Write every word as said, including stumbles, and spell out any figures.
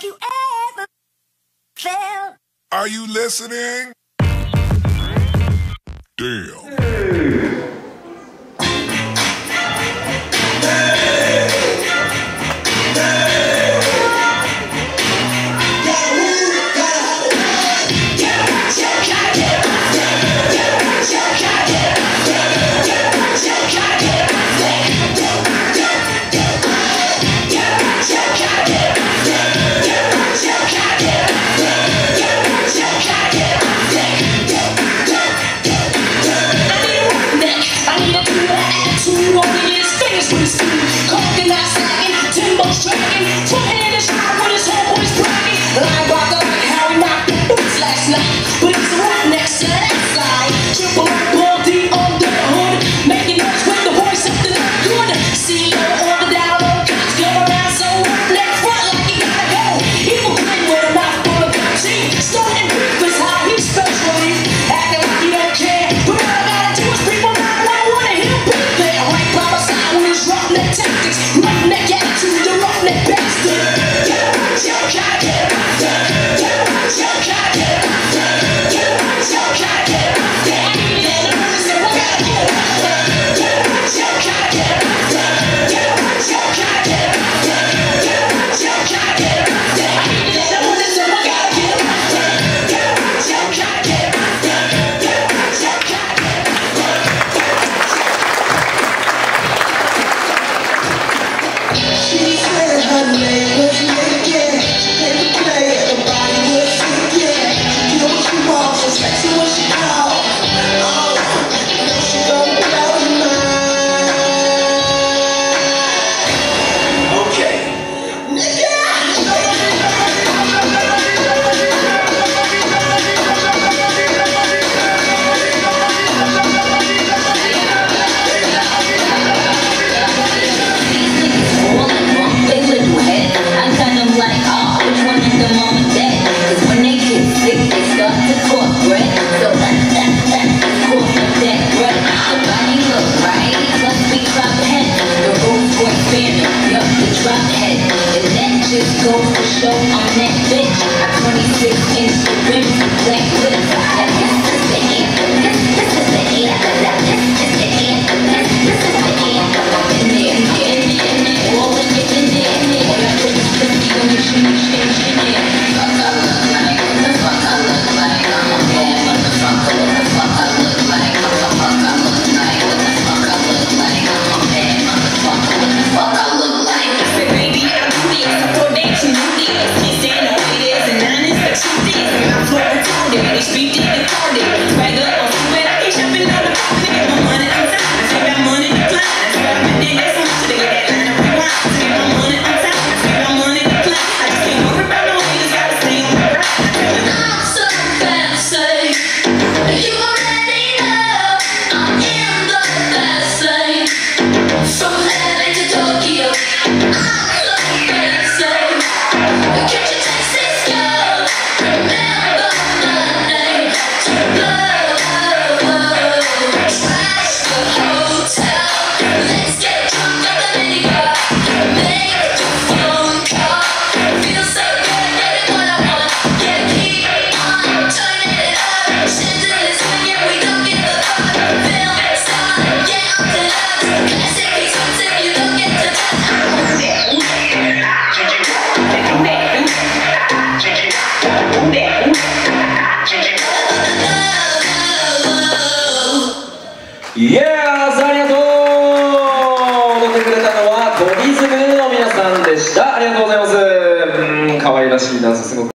you ever felt. Are you listening? Damn. Go for show on that bitch. twenty-six inch rims, black lips. This is the anthem. This, this is the anthem. This is the anthem. This, this is the anthem. In there, in there, in there, in there. All in there, in there, in there. I put this fifty on your shimmy, shimmy, shimmy. Fuck I look like, what the fuck I look like? I'm a bad motherfucker. What the fuck I look like? What the fuck I look like? What the fuck I look like? I'm a bad motherfucker. What the fuck I look like? I said, baby, I do this. I thought that you knew this. Can't stand no haters and none is the truth is. I'm flowing told it. They speak it and called it. Swag up on stupid. I keep shopping on the phone. I get my money on time. I take that money to climb. I swear I'm in there. That's how much to get that line of rewind. I take my money on time. I take my money to climb. I just can't worry about no haters. Gotta stay on the grind. I'm so fancy. You already know I'm in the fancy. From L A to Tokyo. I'm so fancy. Can't you taste this girl? Remember my name. To blow. Trash the hotel. Let's get drunk at the minibar. Make the phone call. Feel so good, getting what I want. Yeah, keep on turning it up. Shit is swinging, we don't get the fuck. Feel inside, get up to us. Classic expensive, you don't get to touch. イエース、ありがとう。踊ってくれたのはトリズムの皆さんでした。ありがとうございます。うん、可愛らしいダンスすごく